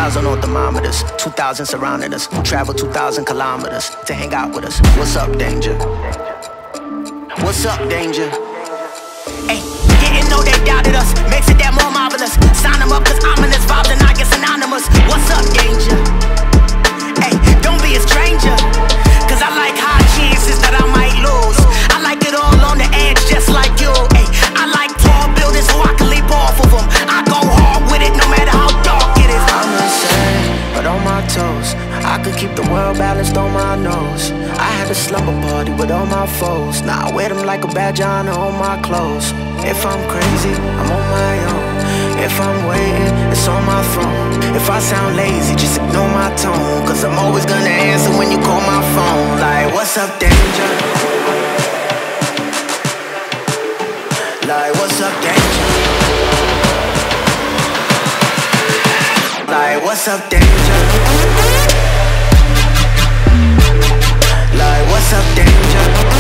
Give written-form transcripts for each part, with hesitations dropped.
2,000 on thermometers, 2,000 surrounding us. Travel 2,000 kilometers to hang out with us. What's up, danger? What's up, danger? Hey, didn't know they doubted us. Makes it that more marvelous. Sign them up cause ominous vibes and I get synonymous. What's up, danger? Hey, don't be a stranger, cause I like high chances that I might lose. I like it all on the edge just like you. Hey, I like tall buildings so I can leap off of them. I go hard with it no matter how dark it is. I'm insane, but on my toes. I could keep the world balanced on my nose. I had a slumber party with all my foes. Now I wear them like a badge of honor on my clothes. If I'm crazy, I'm on my own. If I'm waiting, it's on my phone. If I sound lazy, just ignore my tone, cause I'm always gonna answer when you call my phone. Like, what's up, danger? Like, what's up, danger? Like, what's up, danger? Like, what's up, danger?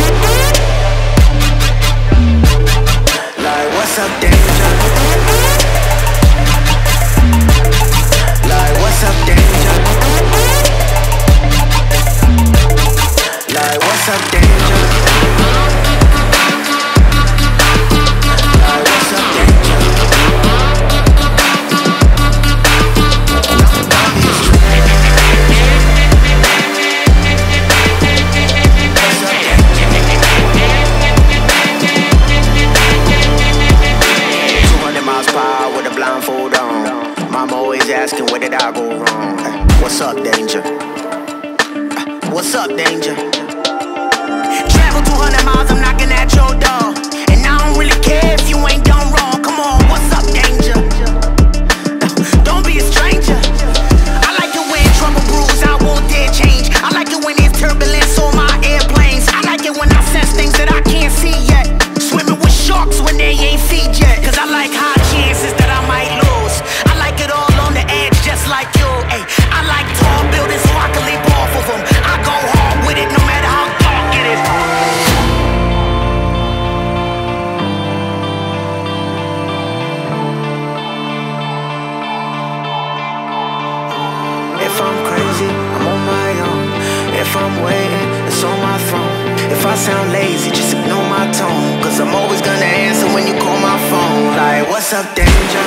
Like, what's up, danger? Like, what's up, danger? Like, what's up, danger? Like, what's up, danger? With a blindfold on. Mama always asking where did I go wrong. What's up, danger? What's up, danger? Travel 200 miles, I'm knocking at your door. And I don't really care if you ain't done wrong. Come on, what's up, danger? Don't be a stranger. I like it when trouble brews, I won't dare change. I like it when there's turbulence on my airplanes. I like it when I sense things that I can't see yet. Swimming with sharks when they ain't feed yet. Cause I like high chances that I might lose. I like it all on the edge just like you. Ay, I like tall buildings so I can leap off of them. I go hard with it no matter how dark it is. If I'm crazy, I'm on my own. If I'm waiting, it's on my phone. If I sound lazy, just ignore my tone, cause I'm always gonna answer when you call my phone. Like, what's up, danger?